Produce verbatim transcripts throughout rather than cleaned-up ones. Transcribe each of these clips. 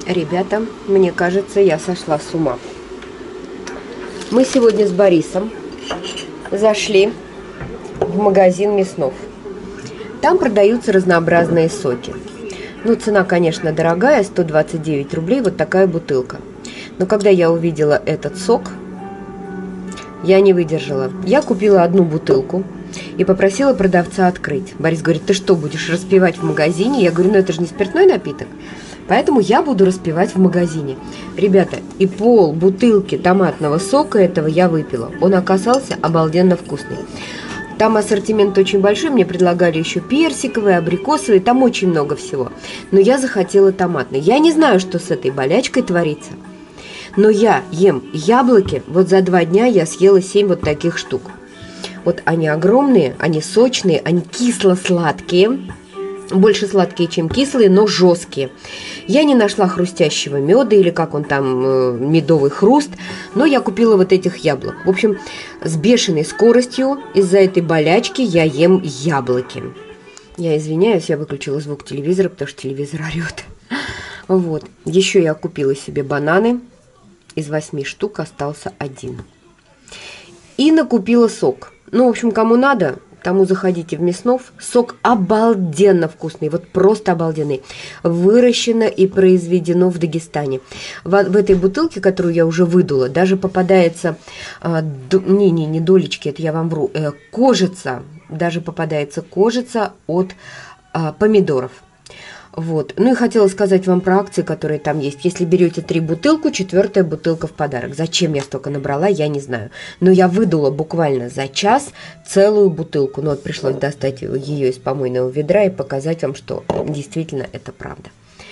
Ребята, мне кажется, я сошла с ума. Мы сегодня с Борисом зашли в магазин Мяснов. Там продаются разнообразные соки. Ну, цена, конечно, дорогая, сто двадцать девять рублей, вот такая бутылка. Но когда я увидела этот сок, я не выдержала. Я купила одну бутылку и попросила продавца открыть. Борис говорит: ты что, будешь распивать в магазине? Я говорю: ну это же не спиртной напиток. Поэтому я буду распивать в магазине. Ребята, и пол бутылки томатного сока этого я выпила. Он оказался обалденно вкусный. Там ассортимент очень большой, мне предлагали еще персиковый, абрикосовый, там очень много всего. Но я захотела томатный. Я не знаю, что с этой болячкой творится, но я ем яблоки, вот за два дня я съела семь вот таких штук. Вот они огромные, они сочные, они кисло-сладкие. Больше сладкие, чем кислые, но жесткие. Я не нашла хрустящего меда, или как он там, медовый хруст, но я купила вот этих яблок. В общем, с бешеной скоростью из-за этой болячки я ем яблоки. Я извиняюсь, я выключила звук телевизора, потому что телевизор орет. Вот. Еще я купила себе бананы. Из восьми штук остался один. И накупила сок. Ну, в общем, кому надо, тому заходите в Мяснов. Сок обалденно вкусный, вот просто обалденный. Выращено и произведено в Дагестане. В, в этой бутылке, которую я уже выдула, даже попадается, а, до, не, не, не долечки, это я вам вру, э, кожица, даже попадается кожица от а, помидоров. Вот. Ну и хотела сказать вам про акции, которые там есть. Если берете три бутылку, четвертая бутылка в подарок. Зачем я столько набрала, я не знаю. Но я выдула буквально за час целую бутылку. Ну вот пришлось достать ее из помойного ведра и показать вам, что действительно это правда.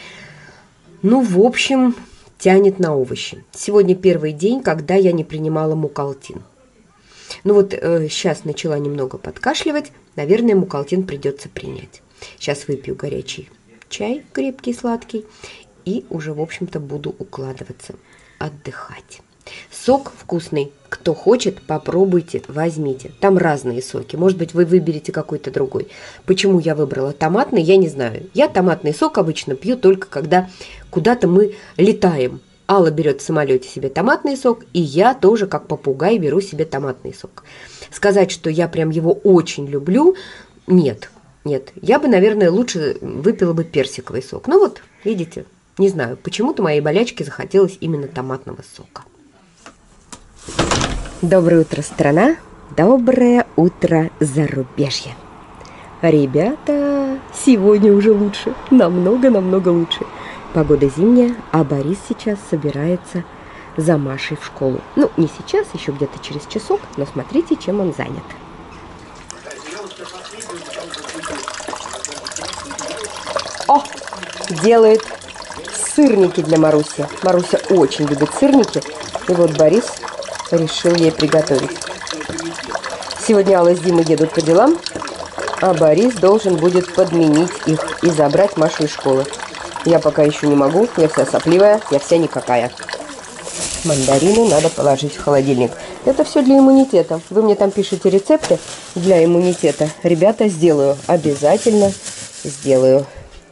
Ну, в общем, тянет на овощи. Сегодня первый день, когда я не принимала мукалтин. Ну вот э, сейчас начала немного подкашливать. Наверное, мукалтин придется принять. Сейчас выпью горячий чай крепкий, сладкий, и уже, в общем-то, буду укладываться, отдыхать. Сок вкусный. Кто хочет, попробуйте, возьмите. Там разные соки. Может быть, вы выберете какой-то другой. Почему я выбрала томатный, я не знаю. Я томатный сок обычно пью только когда куда-то мы летаем. Алла берет в самолете себе томатный сок, и я тоже, как попугай, беру себе томатный сок. Сказать, что я прям его очень люблю, нет. Нет, я бы, наверное, лучше выпила бы персиковый сок. Ну вот, видите, не знаю, почему-то моей болячке захотелось именно томатного сока. Доброе утро, страна! Доброе утро, зарубежье! Ребята, сегодня уже лучше, намного-намного лучше. Погода зимняя, а Борис сейчас собирается за Машей в школу. Ну, не сейчас, еще где-то через часок, но смотрите, чем он занят. О, делает сырники для Маруси. Маруся очень любит сырники. И вот Борис решил ей приготовить. Сегодня Алла с Димой едут по делам, а Борис должен будет подменить их и забрать Машу из школы. Я пока еще не могу, я вся сопливая, я вся никакая. Мандарины надо положить в холодильник. Это все для иммунитета. Вы мне там пишете рецепты для иммунитета. Ребята, сделаю. Обязательно сделаю.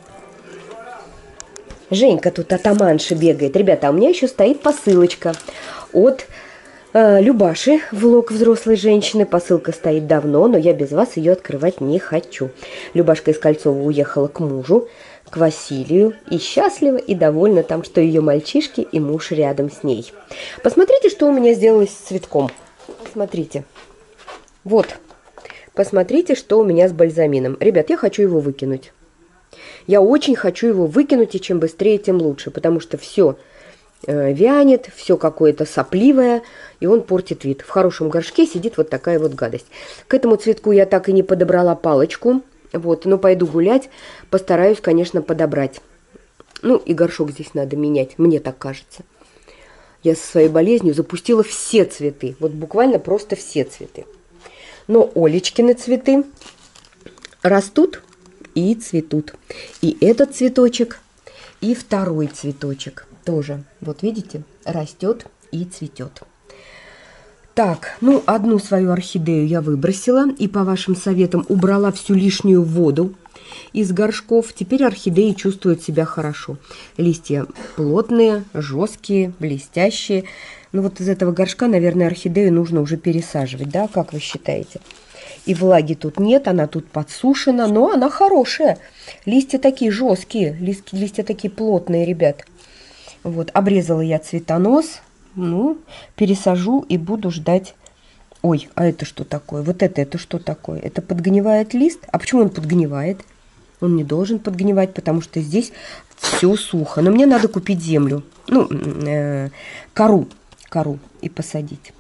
Женька тут атаманша бегает. Ребята, а у меня еще стоит посылочка от э, Любаши, влог взрослой женщины. Посылка стоит давно, но я без вас ее открывать не хочу. Любашка из Кольцова уехала к мужу, к Василию, и счастлива и довольна там, что ее мальчишки и муж рядом с ней. Посмотрите, что у меня сделалось с цветком. Посмотрите. Вот. Посмотрите, что у меня с бальзамином. Ребят, я хочу его выкинуть. Я очень хочу его выкинуть, и чем быстрее, тем лучше, потому что все э, вянет, все какое-то сопливое, и он портит вид. В хорошем горшке сидит вот такая вот гадость. К этому цветку я так и не подобрала палочку, вот, но пойду гулять, постараюсь, конечно, подобрать. Ну, и горшок здесь надо менять, мне так кажется. Я со своей болезнью запустила все цветы, вот буквально просто все цветы. Но Олечкины цветы растут и цветут. И этот цветочек, и второй цветочек тоже. Вот видите, растет и цветет. Так, ну, одну свою орхидею я выбросила и по вашим советам убрала всю лишнюю воду. из горшков. Теперь орхидеи чувствуют себя хорошо. Листья плотные, жесткие, блестящие. Ну вот из этого горшка, наверное, орхидею нужно уже пересаживать, да, как вы считаете? И влаги тут нет, она тут подсушена, но она хорошая. Листья такие жесткие, листья, листья такие плотные, ребят. Вот, обрезала я цветонос, ну, пересажу и буду ждать. Ой, а это что такое? Вот это, это что такое? Это подгнивает лист? А почему он подгнивает? Он не должен подгнивать, потому что здесь все сухо. Но мне надо купить землю, ну, э, кору, кору и посадить.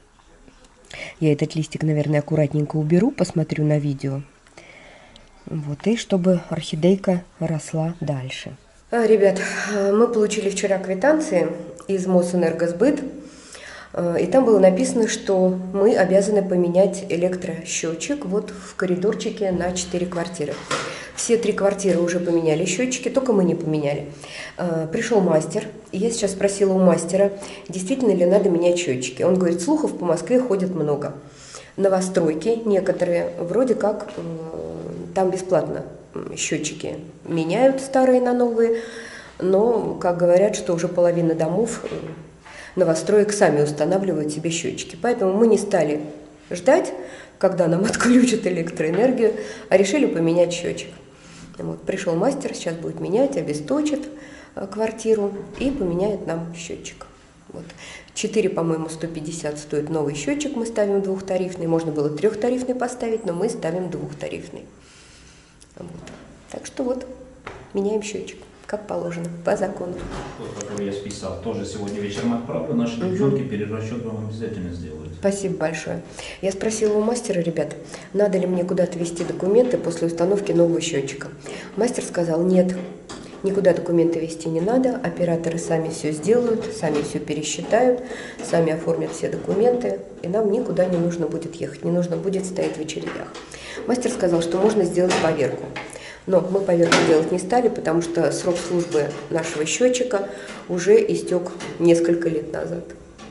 Я этот листик, наверное, аккуратненько уберу, посмотрю на видео. Вот, и чтобы орхидейка росла дальше. А, ребят, мы получили вчера квитанции из Мосэнергосбыт. И там было написано, что мы обязаны поменять электросчетчик вот в коридорчике на четыре квартиры. Все три квартиры уже поменяли счетчики, только мы не поменяли. Пришел мастер, и я сейчас спросила у мастера, действительно ли надо менять счетчики. Он говорит, слухов по Москве ходит много. Новостройки некоторые, вроде как там бесплатно счетчики меняют старые на новые, но, как говорят, что уже половина домов новостроек сами устанавливают себе счетчики. Поэтому мы не стали ждать, когда нам отключат электроэнергию, а решили поменять счетчик. Вот, пришел мастер, сейчас будет менять, обесточит квартиру и поменяет нам счетчик. Вот. четыре, по-моему, сто пятьдесят стоит новый счетчик, мы ставим двухтарифный. Можно было трехтарифный поставить, но мы ставим двухтарифный. Вот. Так что вот, меняем счетчик. Как положено, по закону. Вот, который я списал, тоже сегодня вечером отправлю. Наши угу. девчонки перерасчет вам обязательно сделают. Спасибо большое. Я спросила у мастера, ребят, надо ли мне куда-то везти документы после установки нового счетчика. Мастер сказал, нет, никуда документы везти не надо, операторы сами все сделают, сами все пересчитают, сами оформят все документы, и нам никуда не нужно будет ехать, не нужно будет стоять в очередях. Мастер сказал, что можно сделать поверку. Но мы поверку делать не стали, потому что срок службы нашего счетчика уже истек несколько лет назад.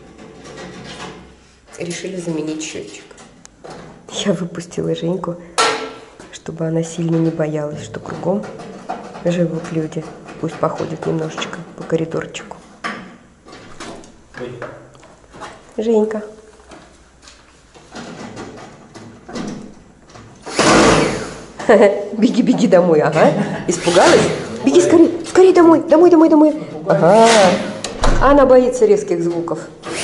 Решили заменить счетчик. Я выпустила Женьку, чтобы она сильно не боялась, что кругом живут люди. Пусть походят немножечко по коридорчику. Ой. Женька. Беги, беги домой, ага. Испугалась? Беги скорее, скорее домой, домой, домой, домой. Ага. Она боится резких звуков.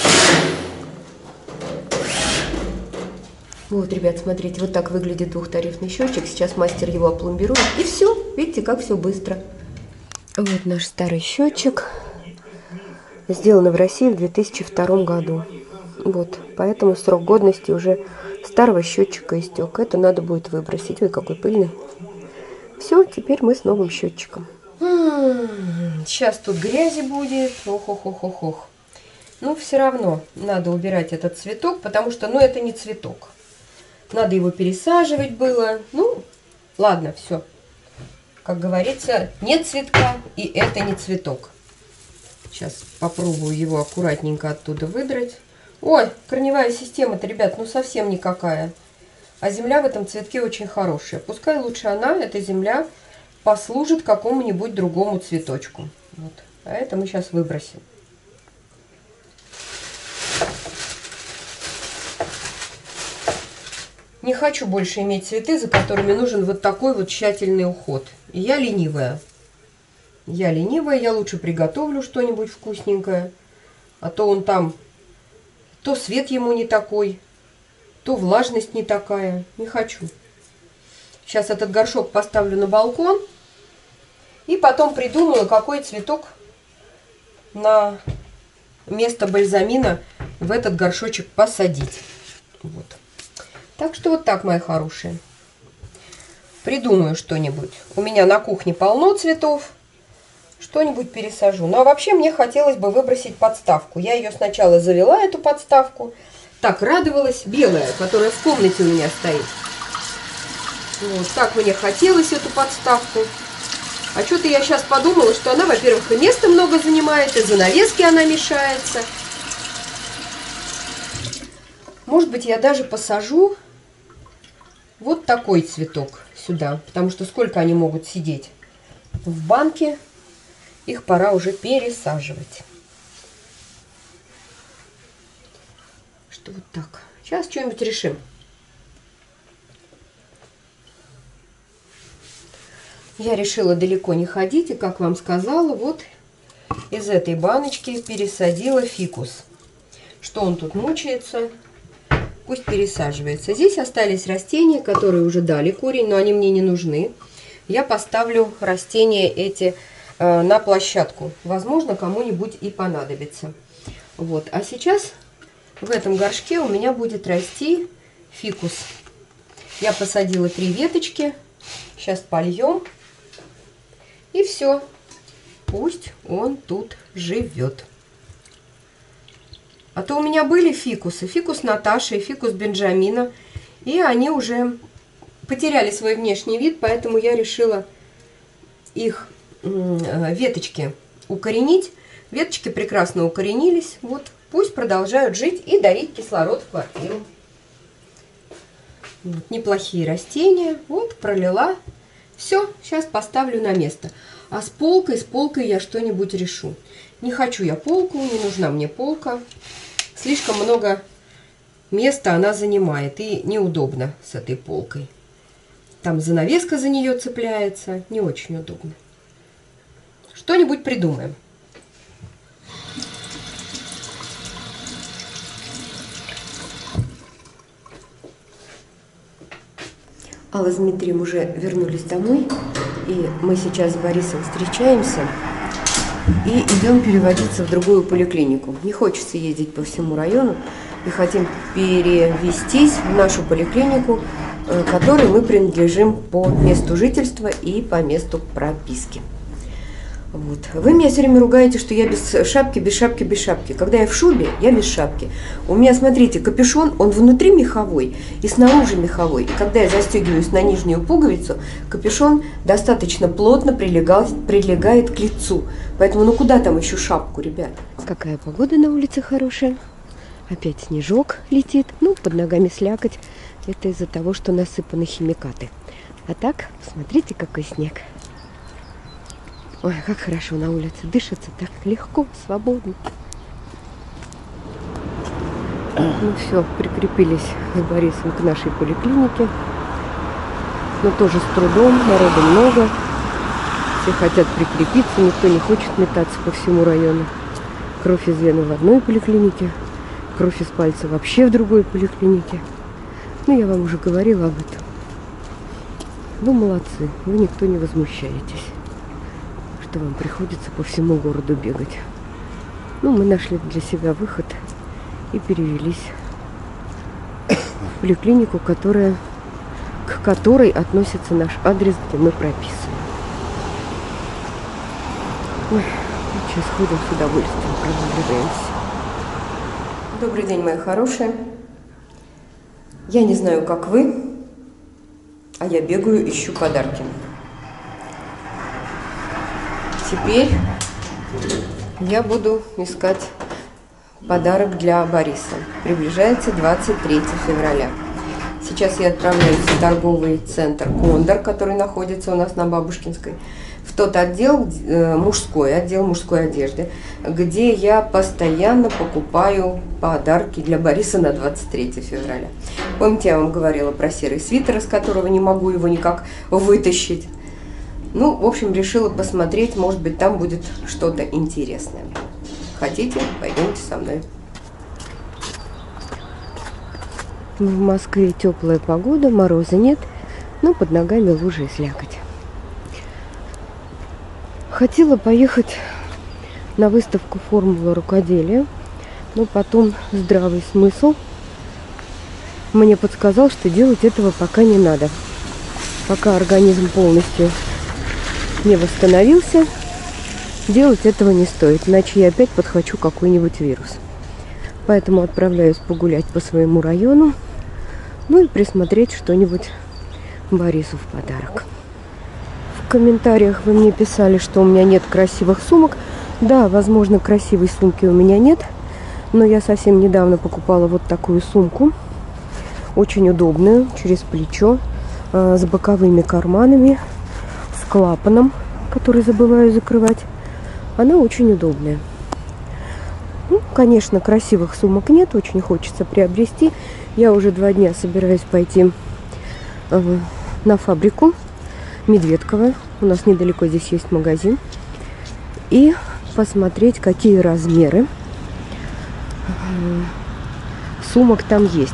Вот, ребят, смотрите, вот так выглядит двухтарифный счетчик. Сейчас мастер его опломбирует. И все. Видите, как все быстро. Вот наш старый счетчик. Сделан в России в две тысячи втором году. Вот, поэтому срок годности уже старого счетчика истек. Это надо будет выбросить. Ой, какой пыльный. Все, теперь мы с новым счетчиком. Сейчас тут грязи будет. Ох-ох-ох-ох-ох. Ну, все равно надо убирать этот цветок, потому что, ну, это не цветок. Надо его пересаживать было. Ну, ладно, все. Как говорится, нет цветка, и это не цветок. Сейчас попробую его аккуратненько оттуда выдрать. Ой, корневая система-то, ребят, ну совсем никакая. А земля в этом цветке очень хорошая. Пускай лучше она, эта земля, послужит какому-нибудь другому цветочку. Вот. А это мы сейчас выбросим. Не хочу больше иметь цветы, за которыми нужен вот такой вот тщательный уход. И я ленивая. Я ленивая, я лучше приготовлю что-нибудь вкусненькое. А то он там, то свет ему не такой, то влажность не такая. Не хочу. Сейчас этот горшок поставлю на балкон. И потом придумала, какой цветок на место бальзамина в этот горшочек посадить. Вот. Так что вот так, мои хорошие. Придумаю что-нибудь. У меня на кухне полно цветов. Что-нибудь пересажу. Ну, а вообще мне хотелось бы выбросить подставку. Я ее сначала завела, эту подставку. Так радовалась. Белая, которая в комнате у меня стоит. Вот так мне хотелось эту подставку. А что-то я сейчас подумала, что она, во-первых, и места много занимает, и занавески она мешается. Может быть, я даже посажу вот такой цветок сюда, потому что сколько они могут сидеть в банке, их пора уже пересаживать. Что вот так. Сейчас что-нибудь решим. Я решила далеко не ходить, и, как вам сказала, вот из этой баночки пересадила фикус. Что он тут мучается, пусть пересаживается. Здесь остались растения, которые уже дали корень, но они мне не нужны. Я поставлю растения эти э, на площадку. Возможно, кому-нибудь и понадобится. Вот. А сейчас в этом горшке у меня будет расти фикус. Я посадила три веточки. Сейчас польем. И все. Пусть он тут живет. А то у меня были фикусы. Фикус Наташи и фикус Бенджамина. И они уже потеряли свой внешний вид, поэтому я решила их веточки укоренить. Веточки прекрасно укоренились. Вот пусть продолжают жить и дарить кислород в квартиру. Вот, неплохие растения. Вот, пролила. Все, сейчас поставлю на место. А с полкой, с полкой я что-нибудь решу. Не хочу я полку, не нужна мне полка. Слишком много места она занимает, и неудобно с этой полкой. Там занавеска за нее цепляется, не очень удобно. Что-нибудь придумаем. Алла с Дмитрием уже вернулись домой, и мы сейчас с Борисом встречаемся и идем переводиться в другую поликлинику. Не хочется ездить по всему району, и хотим перевестись в нашу поликлинику, которой мы принадлежим по месту жительства и по месту прописки. Вот. Вы меня все время ругаете, что я без шапки, без шапки, без шапки. Когда я в шубе, я без шапки. У меня, смотрите, капюшон, он внутри меховой и снаружи меховой. И когда я застегиваюсь на нижнюю пуговицу, капюшон достаточно плотно прилегал, прилегает к лицу. Поэтому, ну куда там еще шапку, ребят? Какая погода на улице хорошая. Опять снежок летит. Ну, под ногами слякоть. Это из-за того, что насыпаны химикаты. А так, смотрите, какой снег. Ой, как хорошо на улице. Дышится так легко, свободно. Ну все, прикрепились с Борисом к нашей поликлинике. Но тоже с трудом, народу много. Все хотят прикрепиться, никто не хочет метаться по всему району. Кровь из вены в одной поликлинике, кровь из пальца вообще в другой поликлинике. Ну, я вам уже говорила об этом. Вы молодцы, вы никто не возмущаетесь, что вам приходится по всему городу бегать. Ну, мы нашли для себя выход и перевелись в поликлинику, которая, к которой относится наш адрес, где мы прописаны. Ой, сейчас ходим с удовольствием, прогуливаемся. Добрый день, мои хорошие. Я не знаю, как вы, а я бегаю, ищу подарки. Теперь я буду искать подарок для Бориса. Приближается двадцать третье февраля. Сейчас я отправляюсь в торговый центр «Кондор», который находится у нас на Бабушкинской, в тот отдел, мужской отдел мужской одежды, где я постоянно покупаю подарки для Бориса на двадцать третье февраля. Помните, я вам говорила про серый свитер, из которого не могу его никак вытащить. Ну, в общем, решила посмотреть, может быть, там будет что-то интересное. Хотите, пойдемте со мной. В Москве теплая погода, мороза нет, но под ногами лужи и слякоть. Хотела поехать на выставку «Формула рукоделия», но потом здравый смысл мне подсказал, что делать этого пока не надо. Пока организм полностью не восстановился, делать этого не стоит, иначе я опять подхвачу какой-нибудь вирус. Поэтому отправляюсь погулять по своему району, ну и присмотреть что-нибудь Борису в подарок. В комментариях вы мне писали, что у меня нет красивых сумок. Да, возможно, красивой сумки у меня нет, но я совсем недавно покупала вот такую сумку, очень удобную, через плечо, э, с боковыми карманами, с клапаном, который забываю закрывать. Она очень удобная. Ну, конечно, красивых сумок нет, очень хочется приобрести. Я уже два дня собираюсь пойти э, на фабрику Медведково. У нас недалеко здесь есть магазин. И посмотреть, какие размеры э, сумок там есть.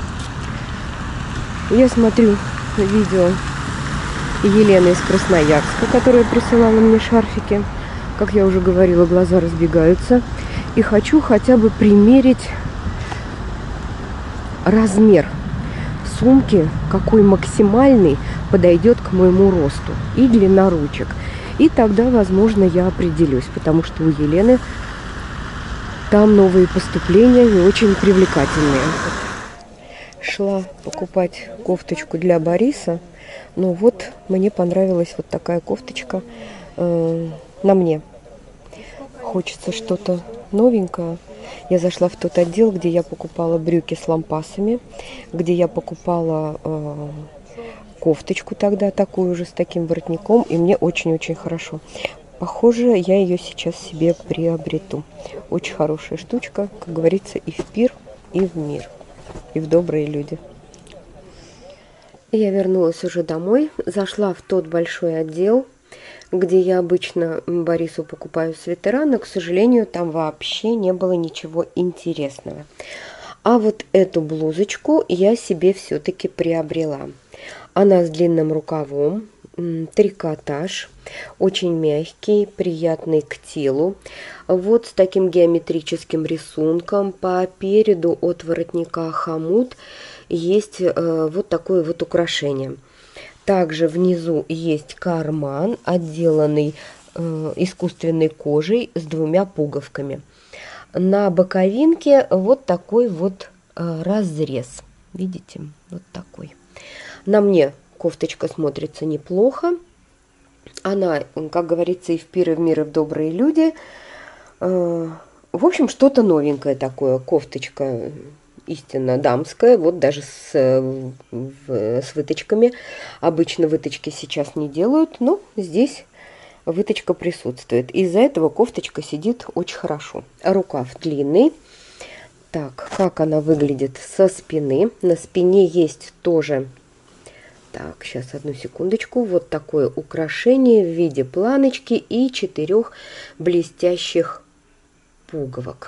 Я смотрю видео Елены из Красноярска, которая присылала мне шарфики. Как я уже говорила, глаза разбегаются. И хочу хотя бы примерить размер сумки, какой максимальный подойдет к моему росту, и длина ручек. И тогда, возможно, я определюсь, потому что у Елены там новые поступления и очень привлекательные. Шла покупать кофточку для Бориса, но вот мне понравилась вот такая кофточка э, на мне. Хочется что-то новенькое. Я зашла в тот отдел, где я покупала брюки с лампасами, где я покупала э, кофточку тогда такую же с таким воротником, и мне очень-очень хорошо. Похоже, я ее сейчас себе приобрету. Очень хорошая штучка, как говорится, и в пир, и в мир, и в добрые люди. Я вернулась уже домой, зашла в тот большой отдел, где я обычно Борису покупаю свитера, но, к сожалению, там вообще не было ничего интересного. А вот эту блузочку я себе все-таки приобрела. Она с длинным рукавом, трикотаж, очень мягкий, приятный к телу. Вот с таким геометрическим рисунком. По переду от воротника хомут есть э, вот такое вот украшение. Также внизу есть карман, отделанный э, искусственной кожей с двумя пуговками. На боковинке вот такой вот э, разрез. Видите? Вот такой. На мне кофточка смотрится неплохо. Она, как говорится, и в пир, и в мир, и в добрые люди. Э, в общем, что-то новенькое такое. Кофточка истинно дамская, вот даже с, в, с выточками. Обычно выточки сейчас не делают, но здесь выточка присутствует. Из-за этого кофточка сидит очень хорошо. Рукав длинный. Так, как она выглядит со спины? На спине есть тоже... Так, сейчас одну секундочку. Вот такое украшение в виде планочки и четырех блестящих пуговок.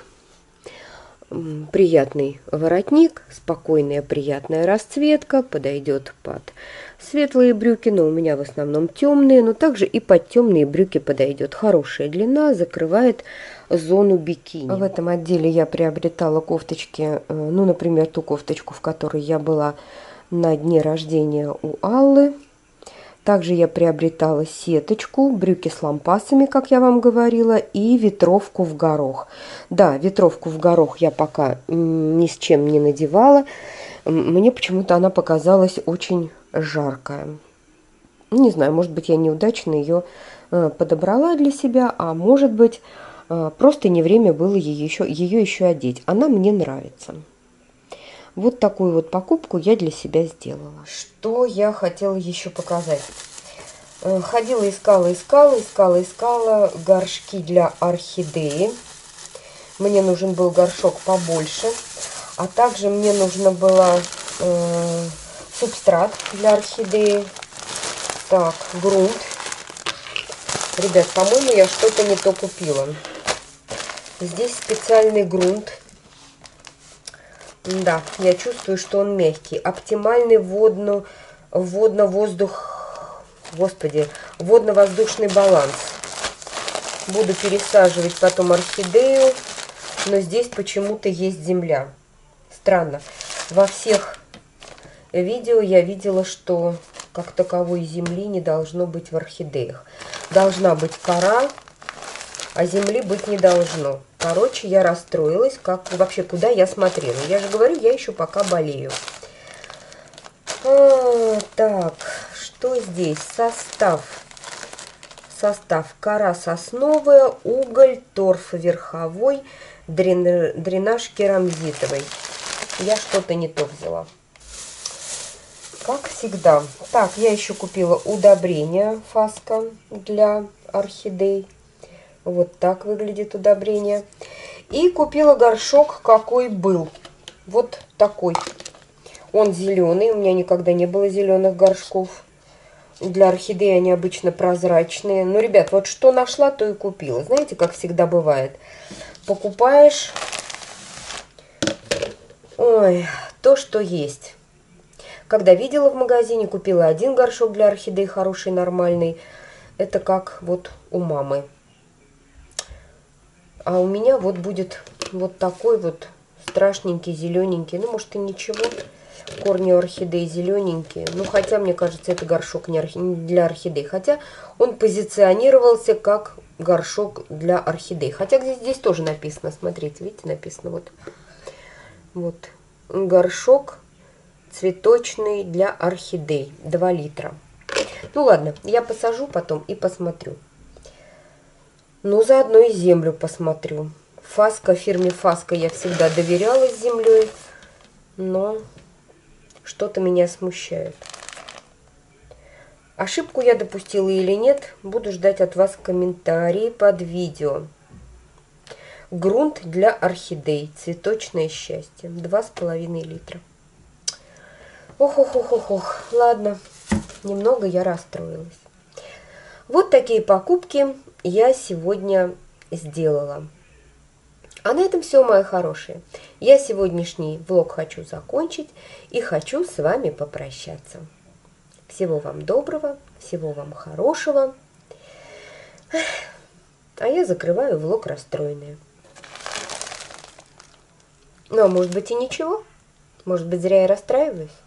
Приятный воротник, спокойная приятная расцветка, подойдет под светлые брюки, но у меня в основном темные, но также и под темные брюки подойдет. Хорошая длина, закрывает зону бикини. В этом отделе я приобретала кофточки, ну, например, ту кофточку, в которой я была на дне рождения у Аллы. Также я приобретала сеточку, брюки с лампасами, как я вам говорила, и ветровку в горох. Да, ветровку в горох я пока ни с чем не надевала. Мне почему-то она показалась очень жаркая. Не знаю, может быть, я неудачно ее подобрала для себя, а может быть, просто не время было ее еще, ее еще одеть. Она мне нравится. Вот такую вот покупку я для себя сделала. Что я хотела еще показать? Ходила, искала, искала, искала, искала горшки для орхидеи. Мне нужен был горшок побольше. А также мне нужно было э, субстрат для орхидеи. Так, грунт. Ребят, по-моему, я что-то не то купила. Здесь специальный грунт. Да, я чувствую, что он мягкий. Оптимальный водно, водно-воздух, господи, водно-воздушный баланс. Буду пересаживать потом орхидею, но здесь почему-то есть земля. Странно. Во всех видео я видела, что как таковой земли не должно быть в орхидеях. Должна быть кора, а земли быть не должно. Короче, я расстроилась, как вообще, куда я смотрела. Я же говорю, я еще пока болею. А, так, что здесь? Состав. Состав: кора сосновая, уголь, торф верховой, дрен... дренаж керамзитовый. Я что-то не то взяла. как всегда. Так, я еще купила удобрение Фаска для орхидей. Вот так выглядит удобрение. И купила горшок, какой был. Вот такой. Он зеленый. У меня никогда не было зеленых горшков. Для орхидей они обычно прозрачные. Ну, ребят, вот что нашла, то и купила. Знаете, как всегда бывает. Покупаешь, ой, то, что есть. Когда видела в магазине, купила один горшок для орхидей, хороший, нормальный. Это как вот у мамы. А у меня вот будет вот такой вот страшненький, зелененький. Ну, может, и ничего. Корни у орхидей зелененькие. Ну, хотя, мне кажется, это горшок не для орхидей. Хотя он позиционировался как горшок для орхидей. Хотя здесь, здесь тоже написано, смотрите, видите, написано вот. Вот. Горшок цветочный для орхидей. два литра. Ну, ладно, я посажу потом и посмотрю. Ну, заодно и землю посмотрю. Фаска, фирме Фаска я всегда доверяла с землей. Но что-то меня смущает. Ошибку я допустила или нет, буду ждать от вас комментарии под видео. Грунт для орхидей. Цветочное счастье. два с половиной литра. Ох-ох-ох-ох-ох. Ладно, немного я расстроилась. Вот такие покупки я сегодня сделала. А на этом все, мои хорошие. Я сегодняшний влог хочу закончить и хочу с вами попрощаться. Всего вам доброго, всего вам хорошего. А я закрываю влог расстроенная. Ну, а может быть и ничего. Может быть, зря я расстраиваюсь.